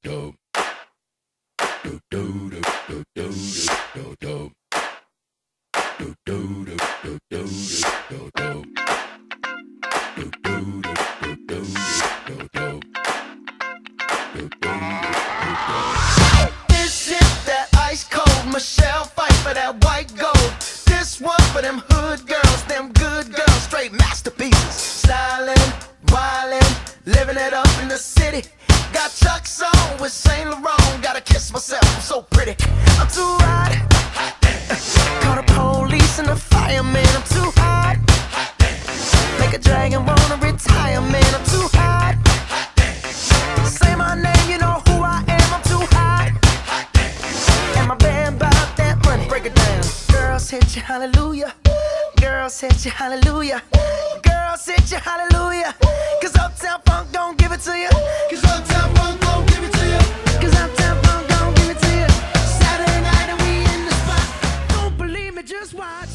This is that ice cold Michelle fight for that white gold. This one for them hood girls, them good girls, straight masterpieces. Stylin', wildin', living it up in the city. Got Chuck's on with Saint Laurent. Gotta kiss myself, I'm so pretty. I'm too hot. Call the police and the fireman. I'm too hot. Make a dragon wanna retire, man. I'm too hot. Say my name, you know who I am. I'm too hot. And my band bought that money. Break it down. Girls hit you, hallelujah. Girls hit you, hallelujah. Girls hit you, hallelujah. Cause Uptown Funk don't give it to you. Cause Uptown Funk don't give it to you. Cause Uptown Funk don't give it to you. Saturday night and we in the spot. Don't believe me, just watch.